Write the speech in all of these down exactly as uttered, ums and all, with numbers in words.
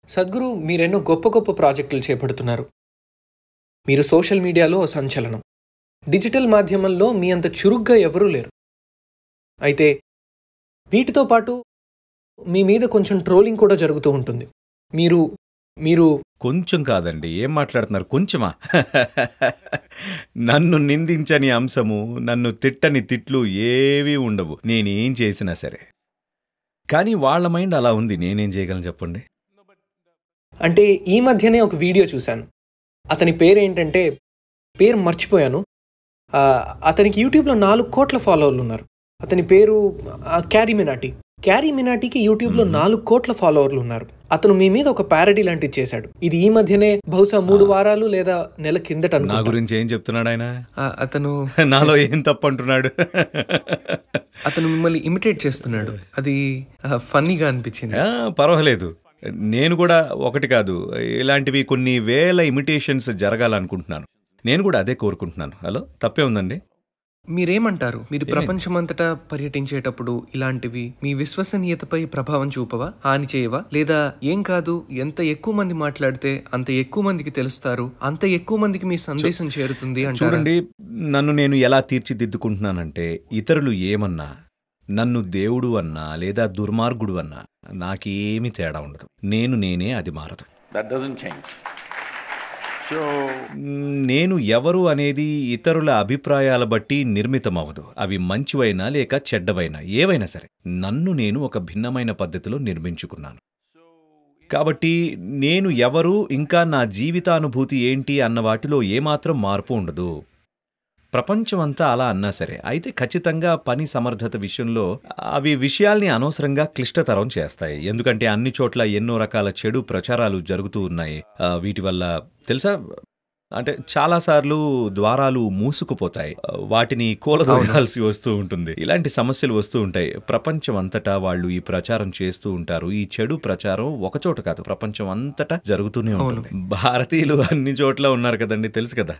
సద్గురు మీరెన్నో గొప్ప గొప్ప ప్రాజెక్టులు చేపడుతున్నారు. మీరు సోషల్ మీడియాలో ఓ సంచలనం. డిజిటల్ మాధ్యమంలో మీ అంత చురుగ్గా ఎవరూ లేరు. అయితే వీటితో పాటు మీ మీద కొంచెం ట్రోలింగ్ కూడా జరుగుతూ ఉంటుంది. మీరు మీరు కొంచెం కాదండి. ఏం మాట్లాడుతున్నారు? కొంచెమా? నన్ను నిందించని అంశము, నన్ను తిట్టని తిట్లు ఏవీ ఉండవు నేనేం చేసినా సరే. కానీ వాళ్ళ మైండ్ అలా ఉంది. నేనేం చేయగలను చెప్పండి? అంటే ఈ మధ్యనే ఒక వీడియో చూశాను. అతని పేరేంటంటే పేరు మర్చిపోయాను. అతనికి యూట్యూబ్లో నాలుగు కోట్ల ఫాలోవర్లు ఉన్నారు. అతని పేరు క్యారీ మినాటీ. క్యారీ మినాటీకి యూట్యూబ్లో నాలుగు కోట్ల ఫాలోవర్లు ఉన్నారు. అతను మీ మీద ఒక ప్యారడీ లాంటిది చేశాడు. ఇది ఈ మధ్యనే బహుశా మూడు వారాలు లేదా నెల కిందట. నా గురించి ఏం చెప్తున్నాడు ఆయన? అతను నాలో ఏం తప్పు అంటున్నాడు? అతను మిమ్మల్ని ఇమిటేట్ చేస్తున్నాడు. అది ఫన్నీగా అనిపించింది. పర్వాలేదు. నేను కూడా ఒకటి కాదు, ఇలాంటివి కొన్ని వేల ఇమిటేషన్స్ జరగాలనుకుంటున్నాను. నేను కూడా అదే కోరుకుంటున్నాను. హలో, తప్పే ఉందండి? మీరేమంటారు? మీరు ప్రపంచమంతటా పర్యటించేటప్పుడు ఇలాంటివి మీ విశ్వసనీయతపై ప్రభావం చూపవా, హాని చేయవా? లేదా ఏం కాదు, ఎంత ఎక్కువ మంది మాట్లాడితే అంత ఎక్కువ మందికి తెలుస్తారు, అంత ఎక్కువ మందికి మీ సందేశం చేరుతుంది అంటారా? చూడండి, నన్ను నేను ఎలా తీర్చిదిద్దుకుంటున్నానంటే, ఇతరులు ఏమన్నా, నన్ను దేవుడు అన్నా లేదా దుర్మార్గుడు అన్నా నాకేమీ తేడా ఉండదు. నేను నేనే, అది మారదు. నేను ఎవరు అనేది ఇతరుల అభిప్రాయాల బట్టి నిర్మితమవదు. అవి మంచివైనా లేక చెడ్డవైనా ఏవైనా సరే, నన్ను నేను ఒక భిన్నమైన పద్ధతిలో నిర్మించుకున్నాను. కాబట్టి నేను ఎవరు, ఇంకా నా జీవితానుభూతి ఏంటి అన్న వాటిలో ఏమాత్రం మార్పు ఉండదు. ప్రపంచమంతా అలా అన్నా సరే. అయితే ఖచ్చితంగా పని సమర్థత విషయంలో అవి విషయాల్ని అనవసరంగా క్లిష్టతరం చేస్తాయి. ఎందుకంటే అన్ని చోట్ల ఎన్నో రకాల చెడు ప్రచారాలు జరుగుతూ ఉన్నాయి. వీటి వల్ల తెలుసా, అంటే చాలాసార్లు ద్వారాలు మూసుకుపోతాయి, వాటిని కూలదోయాల్సి వస్తూ ఉంటుంది. ఇలాంటి సమస్యలు వస్తూ ఉంటాయి. ప్రపంచం అంతటా వాళ్ళు ఈ ప్రచారం చేస్తూ ఉంటారు. ఈ చెడు ప్రచారం ఒకచోట కాదు, ప్రపంచం అంతటా జరుగుతూనే ఉంటుంది. భారతీయులు అన్ని చోట్ల ఉన్నారు కదండి, తెలుసు కదా.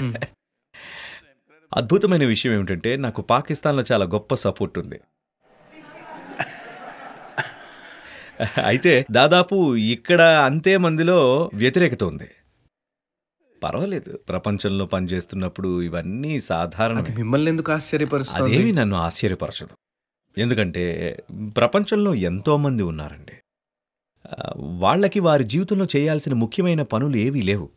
అద్భుతమైన విషయం ఏమిటంటే, నాకు పాకిస్తాన్లో చాలా గొప్ప సపోర్ట్ ఉంది. అయితే దాదాపు ఇక్కడ అంతే మందిలో వ్యతిరేకత ఉంది. పర్వాలేదు, ప్రపంచంలో పనిచేస్తున్నప్పుడు ఇవన్నీ సాధారణ. మిమ్మల్ని ఎందుకు ఆశ్చర్యపరుస్తుంది? అదేమి నన్ను ఆశ్చర్యపరచదు. ఎందుకంటే ప్రపంచంలో ఎంతో మంది ఉన్నారండి. వాళ్ళకి వారి జీవితంలో చేయాల్సిన ముఖ్యమైన పనులు ఏవీ లేవు.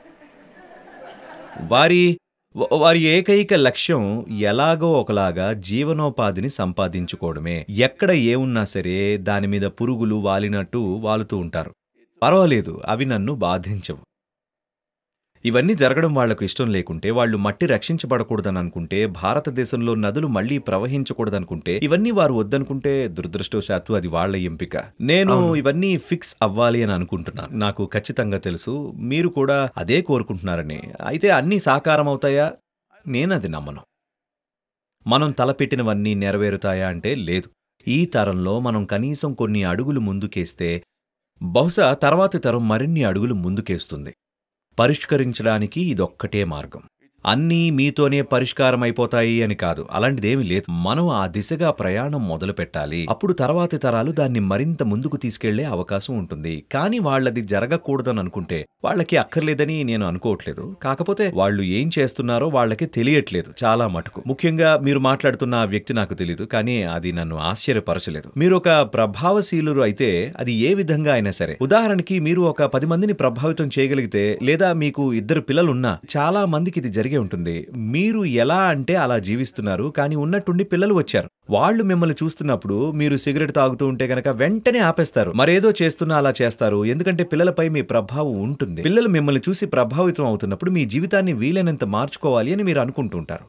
వారి వారి ఏకైక లక్ష్యం ఎలాగో ఒకలాగా జీవనోపాధిని సంపాదించుకోవడమే. ఎక్కడ ఏమున్నా సరే దాని మీద పురుగులు వాలినట్టు వాలుతూ ఉంటారు. పర్వాలేదు, అవి నన్ను బాధించవు. ఇవన్నీ జరగడం వాళ్లకు ఇష్టం లేకుంటే, వాళ్ళు మట్టి రక్షించబడకూడదని అనుకుంటే, భారతదేశంలో నదులు మళ్లీ ప్రవహించకూడదనుకుంటే, ఇవన్నీ వారు వద్దనుకుంటే దురదృష్టవశాత్తు అది వాళ్ల ఎంపిక. నేను ఇవన్నీ ఫిక్స్ అవ్వాలి అని అనుకుంటున్నాను. నాకు ఖచ్చితంగా తెలుసు మీరు కూడా అదే కోరుకుంటున్నారని. అయితే అన్నీ సాకారం అవుతాయా? నేనది నమ్మను. మనం తలపెట్టినవన్నీ నెరవేరుతాయా అంటే లేదు. ఈ తరంలో మనం కనీసం కొన్ని అడుగులు ముందుకేస్తే బహుశా తర్వాతి తరం మరిన్ని అడుగులు ముందుకేస్తుంది. పరిష్కరించడానికి ఇదొక్కటే మార్గం. అన్నీ మీతోనే పరిష్కారం అయిపోతాయి అని కాదు, అలాంటిదేమీ లేదు. మనం ఆ దిశగా ప్రయాణం మొదలు పెట్టాలి. అప్పుడు తర్వాతి తరాలు దాన్ని మరింత ముందుకు తీసుకెళ్లే అవకాశం ఉంటుంది. కానీ వాళ్లది జరగకూడదని అనుకుంటే వాళ్లకి అక్కర్లేదని నేను అనుకోవట్లేదు. కాకపోతే వాళ్ళు ఏం చేస్తున్నారో వాళ్లకి తెలియట్లేదు చాలా మటుకు. ముఖ్యంగా మీరు మాట్లాడుతున్న ఆ వ్యక్తి నాకు తెలియదు, కానీ అది నన్ను ఆశ్చర్యపరచలేదు. మీరు ఒక ప్రభావశీలురు అయితే అది ఏ విధంగా అయినా సరే, ఉదాహరణకి మీరు ఒక పది మందిని ప్రభావితం చేయగలిగితే, లేదా మీకు ఇద్దరు పిల్లలున్నా చాలా మందికి ఇది జరిగే ఉంటుంది. మీరు ఎలా అంటే అలా జీవిస్తున్నారు, కానీ ఉన్నట్టుండి పిల్లలు వచ్చారు. వాళ్ళు మిమ్మల్ని చూస్తున్నప్పుడు మీరు సిగరెట్ తాగుతూ ఉంటే గనక వెంటనే ఆపేస్తారు, మరేదో చేస్తున్నా అలా చేస్తారు. ఎందుకంటే పిల్లలపై మీ ప్రభావం ఉంటుంది. పిల్లలు మిమ్మల్ని చూసి ప్రభావితం అవుతున్నప్పుడు మీ జీవితాన్ని వీలైనంత మార్చుకోవాలి అని మీరు అనుకుంటుంటారు.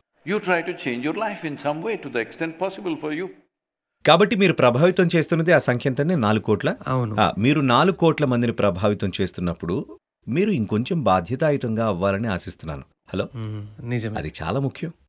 కాబట్టి మీరు ప్రభావితం చేస్తున్నది ఆ సంఖ్య ఎంతనే? నాలుగు కోట్ల. అవును. మీరు నాలుగు కోట్ల మందిని ప్రభావితం చేస్తున్నప్పుడు మీరు ఇంకొంచెం బాధ్యతాయుతంగా అవ్వాలని ఆశిస్తున్నాను. హలో, నిజమే, అది చాలా ముఖ్యం.